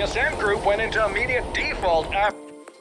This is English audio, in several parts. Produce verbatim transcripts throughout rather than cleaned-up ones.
Ascent group went into immediate default after...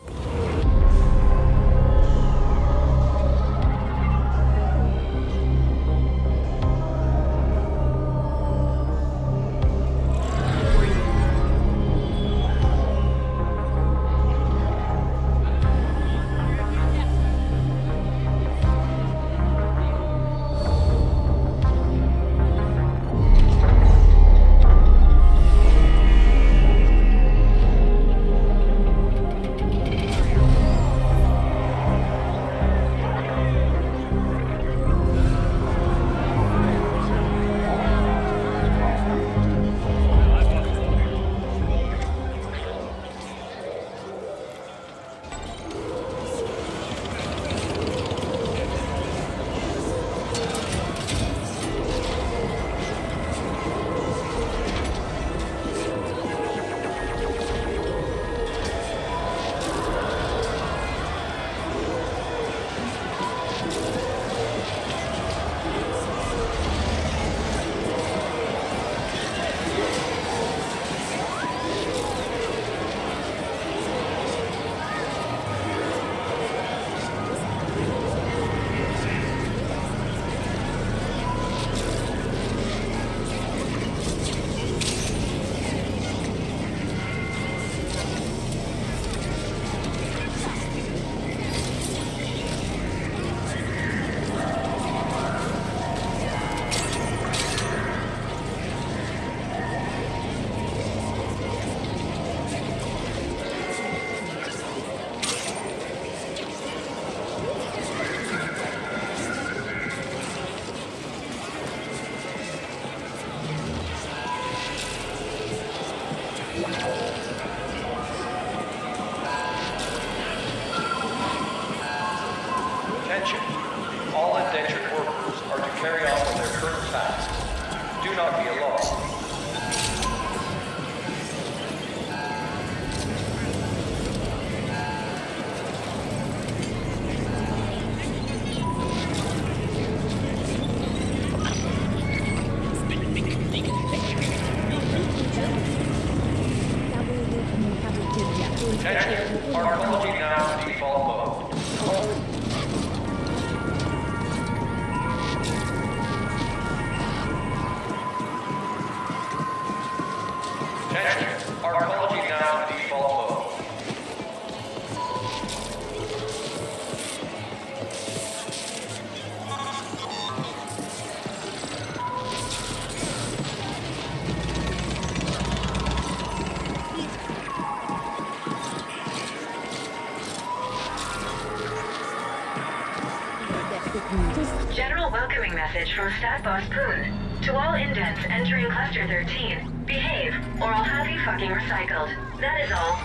Attention. All indentured workers are to carry on with their current tasks. Do not be alarmed. Attention. Arcology now in default mode. Attention. Arcology now in default mode. General welcoming message from Stat Boss Poon. To all indents entering Cluster thirteen, behave, or I'll have you fucking recycled. That is all.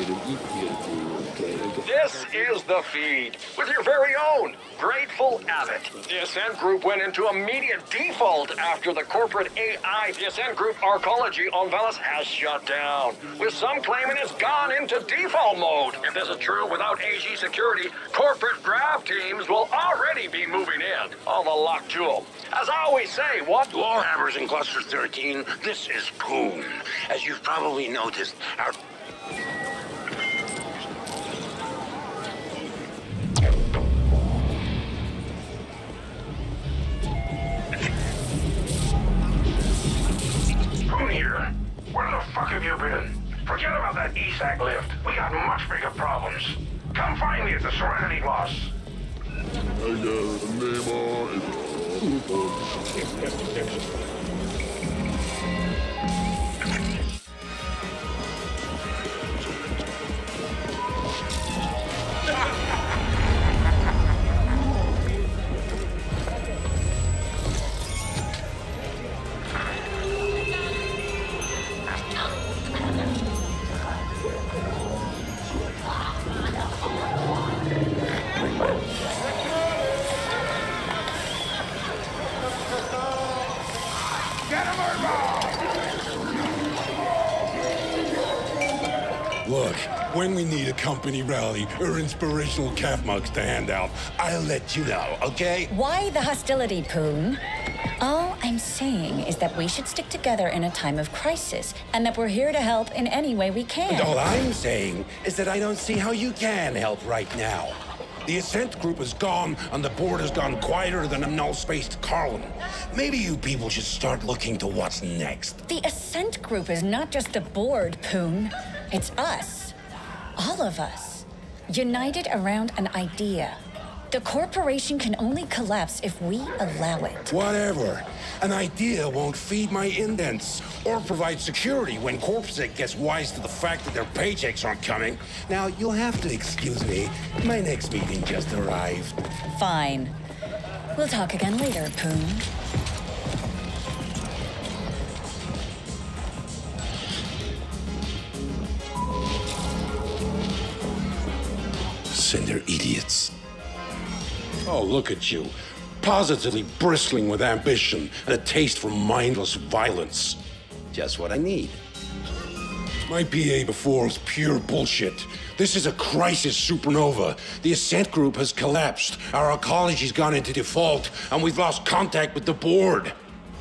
This is the feed with your very own Grateful Abbott. The Ascent Group went into immediate default after the corporate A I, the Ascent Group Arcology on Velis has shut down, with some claiming it's gone into default mode. If this is true, without A G security, corporate grab teams will already be moving in. All the luck to them. As I always say, what? To all hammers in Cluster thirteen, this is Poon. As you've probably noticed, our... Poon here. Where the fuck have you been? Forget about that E S A C lift. We got much bigger problems. Come find me at the Serenity Boss. Look, when we need a company rally or inspirational calf mugs to hand out, I'll let you know, okay? Why the hostility, Poon? All I'm saying is that we should stick together in a time of crisis, and that we're here to help in any way we can. And all I'm saying is that I don't see how you can help right now. The Ascent Group is gone, and the board has gone quieter than a null-spaced Carlin. Maybe you people should start looking to what's next. The Ascent Group is not just the board, Poon. It's us. All of us. United around an idea. The corporation can only collapse if we allow it. Whatever. An idea won't feed my indents or provide security when Corpsec gets wise to the fact that their paychecks aren't coming. Now, you'll have to excuse me. My next meeting just arrived. Fine. We'll talk again later, Poon. Cinder idiots. Oh, look at you. Positively bristling with ambition and a taste for mindless violence. Just what I need. My P A before was pure bullshit. This is a crisis supernova. The Ascent Group has collapsed. Our ecology's gone into default, and we've lost contact with the board.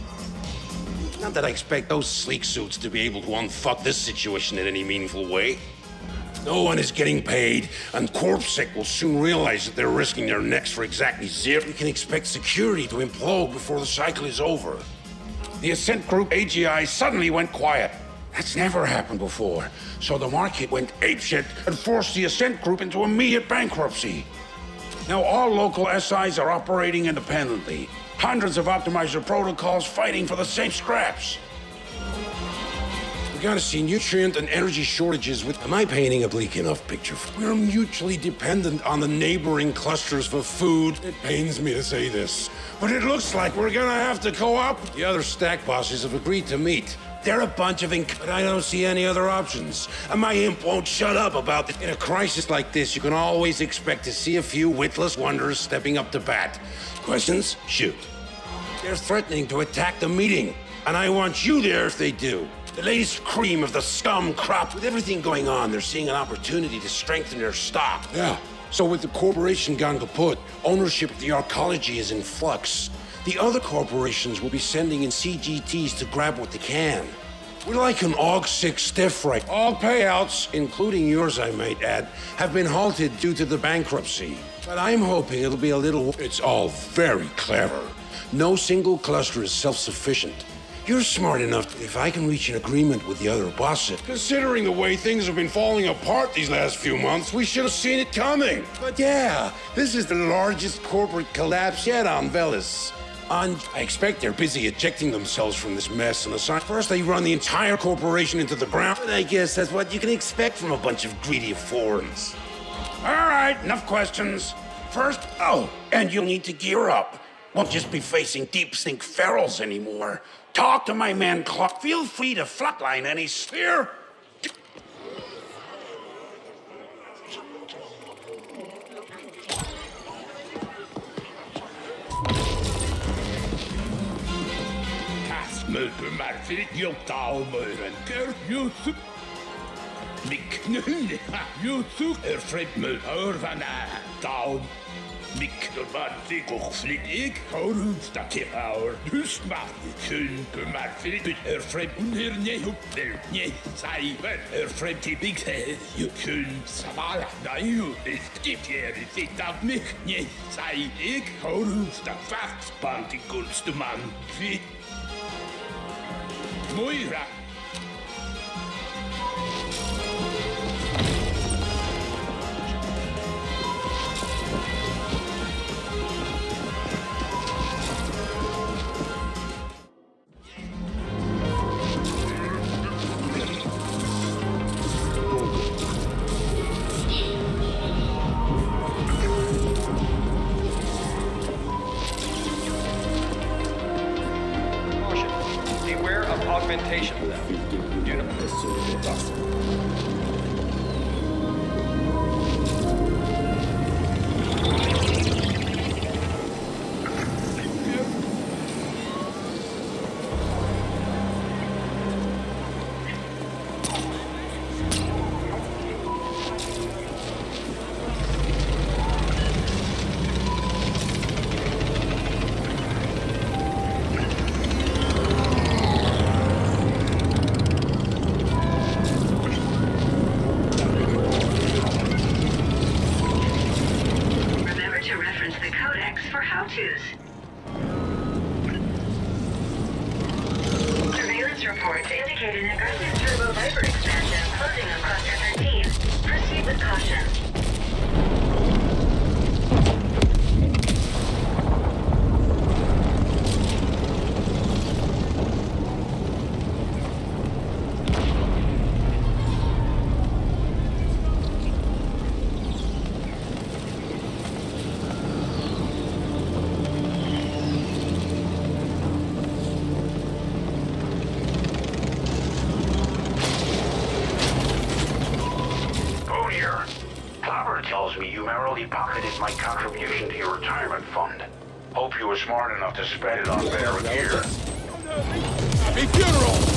Not that I expect those sleek suits to be able to unfuck this situation in any meaningful way. No one is getting paid, and Corpsec will soon realize that they're risking their necks for exactly zero. We can expect security to implode before the cycle is over. The Ascent Group A G I suddenly went quiet. That's never happened before. So the market went apeshit and forced the Ascent Group into immediate bankruptcy. Now all local S Is are operating independently. Hundreds of optimizer protocols fighting for the same scraps. We're gonna see nutrient and energy shortages with... Am I painting a bleak enough picture? We're mutually dependent on the neighboring clusters for food. It pains me to say this, but it looks like we're gonna have to co-op. The other stack bosses have agreed to meet. They're a bunch of inc... But I don't see any other options. And my imp won't shut up about it. In a crisis like this, you can always expect to see a few witless wonders stepping up to bat. Questions? Shoot. They're threatening to attack the meeting, and I want you there if they do. The latest cream of the scum crop. With everything going on, they're seeing an opportunity to strengthen their stock. Yeah. So with the corporation gone kaput, ownership of the arcology is in flux. The other corporations will be sending in C G Ts to grab what they can. We're like an Og six stiff right. All payouts, including yours I might add, have been halted due to the bankruptcy. But I'm hoping it'll be a little... It's all very clever. No single cluster is self-sufficient. You're smart enough that if I can reach an agreement with the other bosses... Considering the way things have been falling apart these last few months, we should have seen it coming. But yeah, this is the largest corporate collapse yet on Velis. And I expect they're busy ejecting themselves from this mess and assign... First they run the entire corporation into the ground. And I guess that's what you can expect from a bunch of greedy foreigners. All right, enough questions. First, oh, and you'll need to gear up. Won't just be facing deep sink ferals anymore. Talk to my man Clark. Feel free to flatline any sphere. Möge Marfil Joktaal Meurenker Yusuf. Mik Nunne Yusuf Erfred Mulhör van Taal. Mik de Marfil Kochflit ik Horus dat je ouder dus mag kun Marfil Erfred Unherne Hupel Ne Cyber Erfred Tipik Je kun Samala Nayu is Tipjer zit dat mich Ne Cy ik Horus dat vast Panti Kunstman Fit Moira. Augmentation theft. Unit. Surveillance reports indicate an aggressive turbo viper expansion closing on cluster thirteen. Proceed with caution. Pocketed my contribution to your retirement fund. Hope you were smart enough to spread it on better gear. Happy funeral!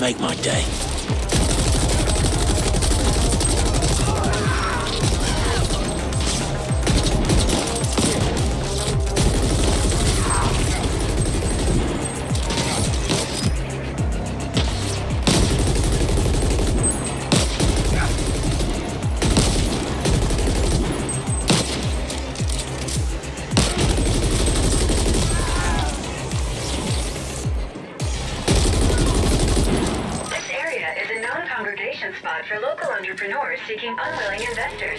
make my day. Spot for local entrepreneurs seeking unwilling investors.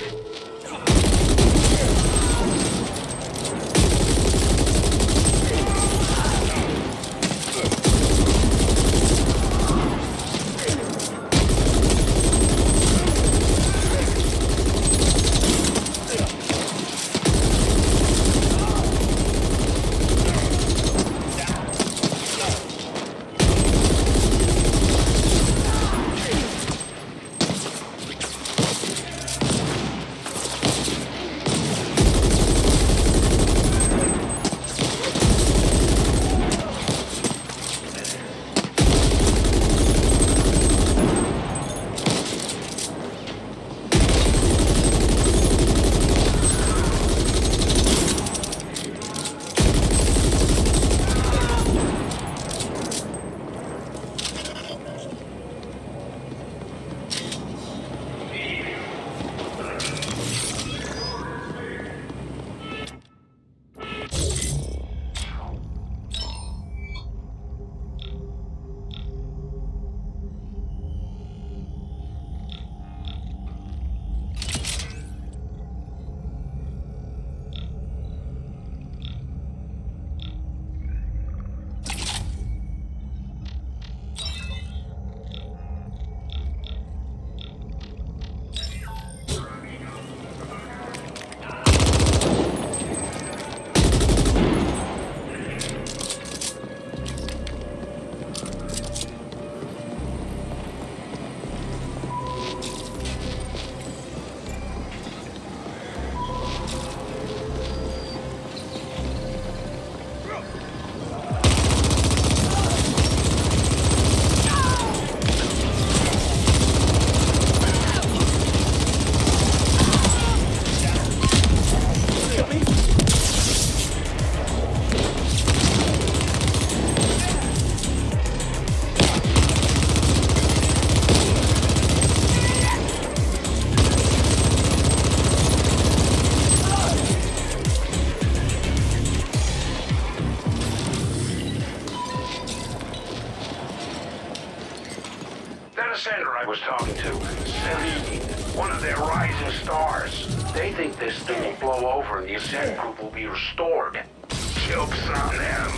Ascender I was talking to, Selene, one of their rising stars. They think this thing will blow over and the Ascent group will be restored. Joke's on them.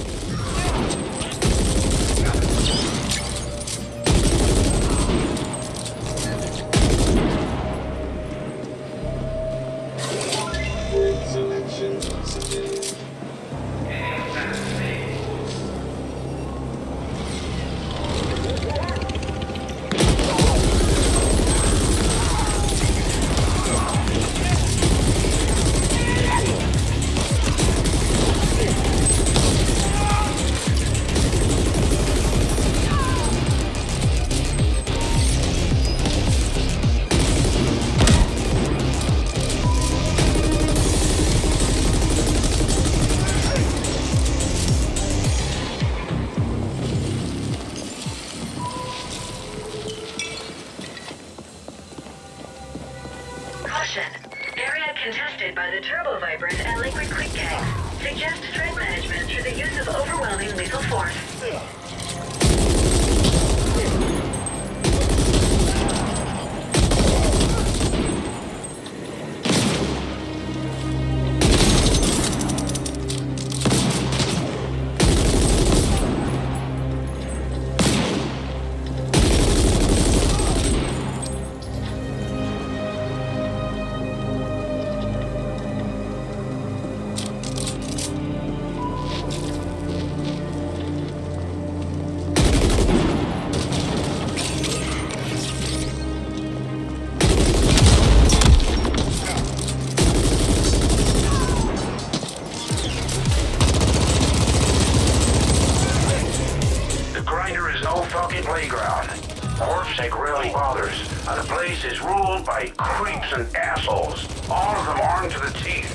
Area contested by the Turbo Vipers and Liquid Quick Gangs. Suggest threat management through the use of overwhelming lethal force. right, creeps and assholes. All of them armed to the teeth.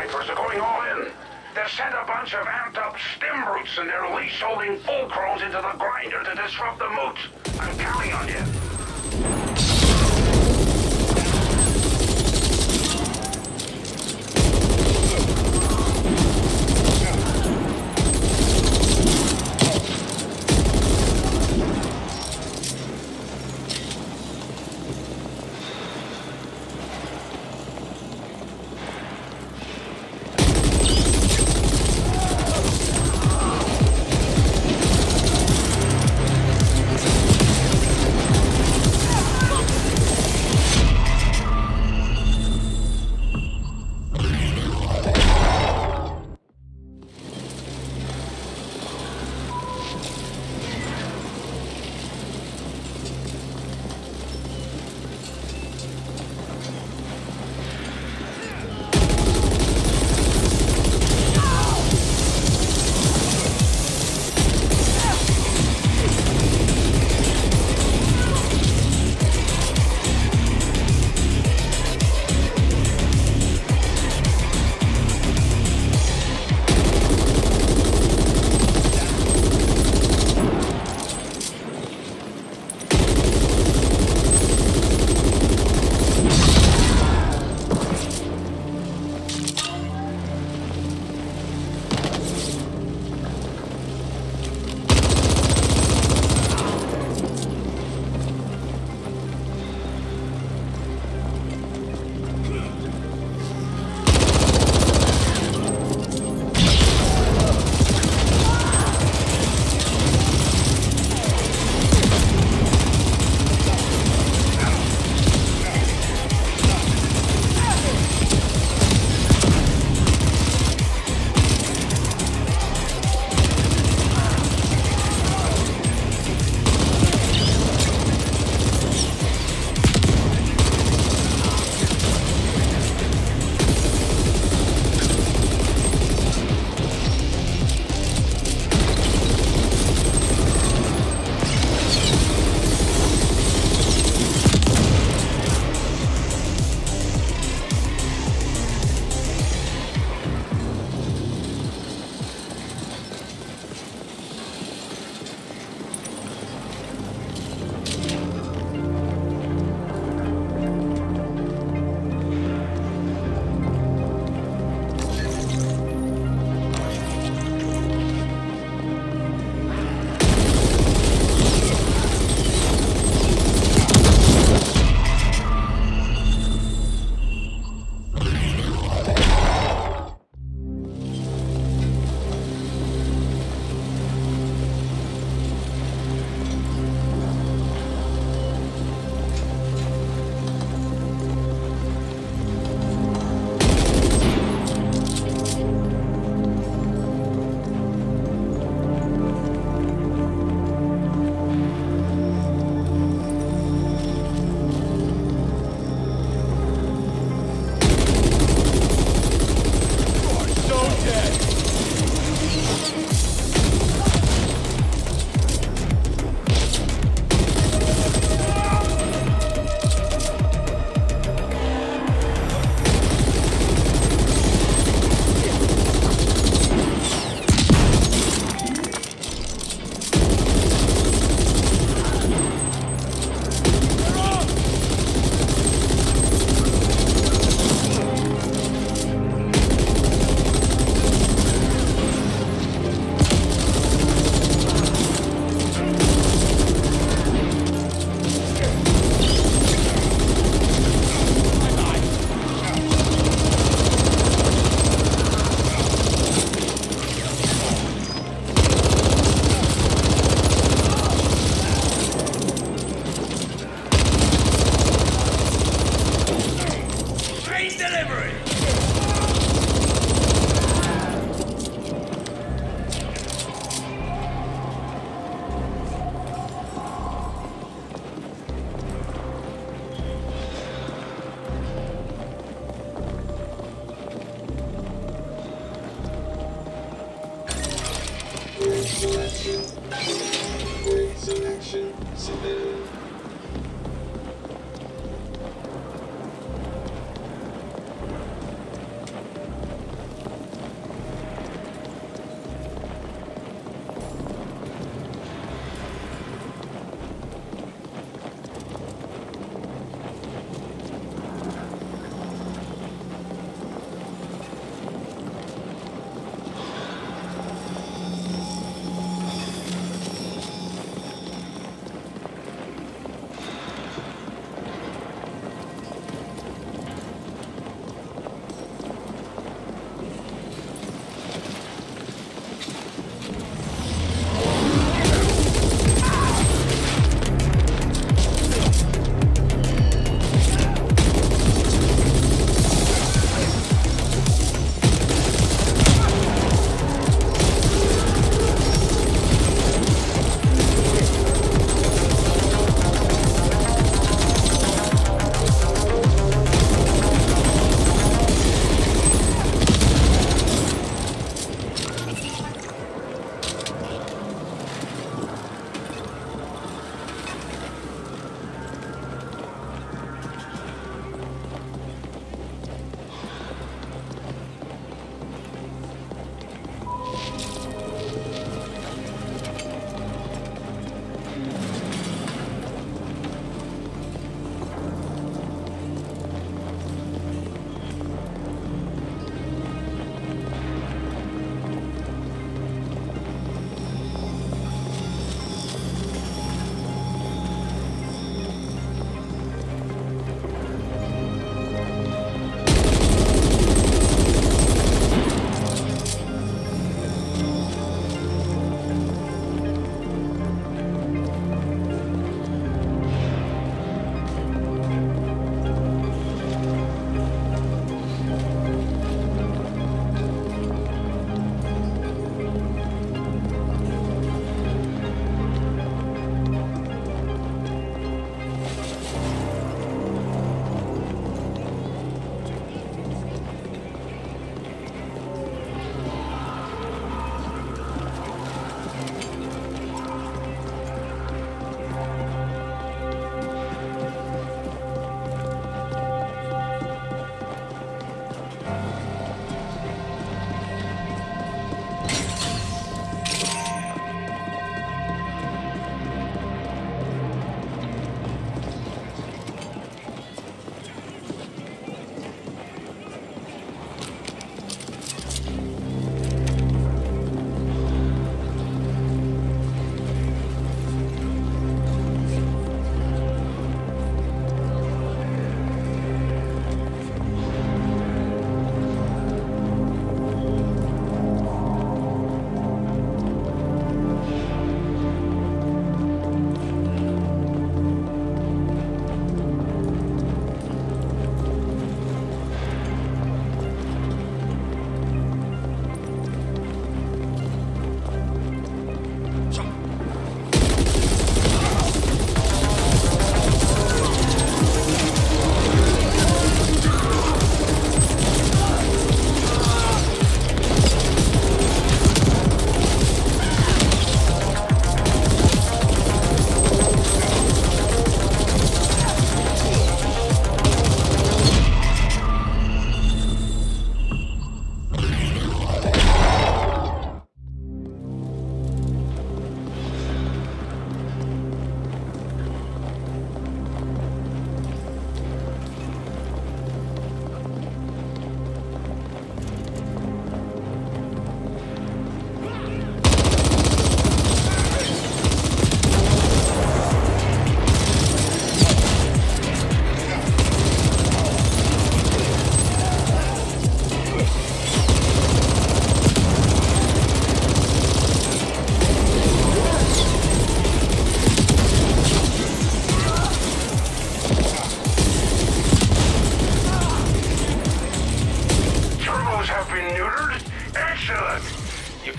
snipers are going all in. They've sent a bunch of amped-up stim brutes and they're leash-holding full crones into the grinder to disrupt the moot. I'm counting on you. Action submitted.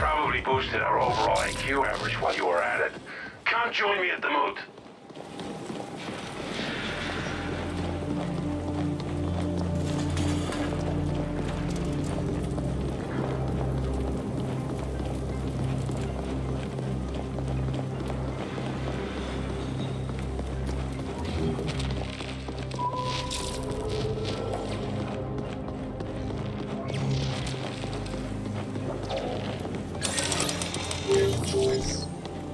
Probably boosted our overall I Q average while you were at it. Come join me at the moot. Choice.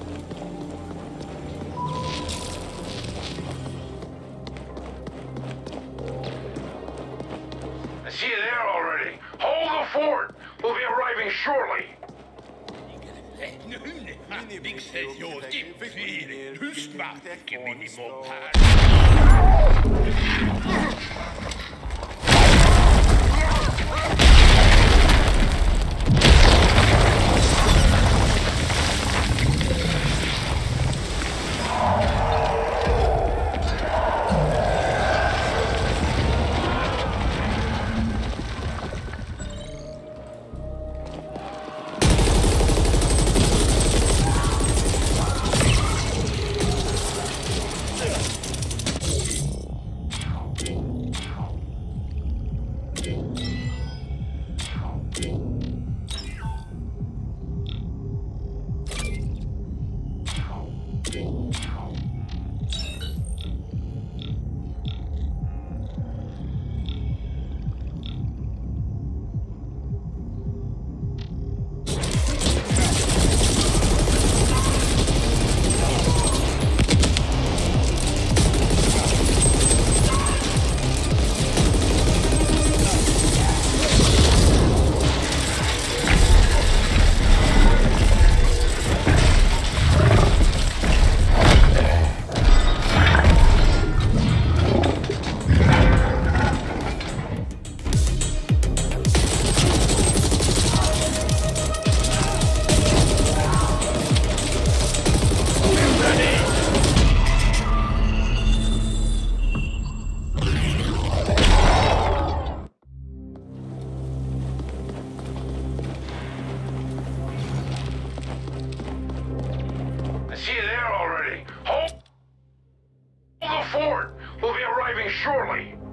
I see you there already. Hold the fort. We'll be arriving shortly. Big says you're deep feeling. Who's back? Give me more pad. See you there already. Hold the fort. We'll be arriving shortly.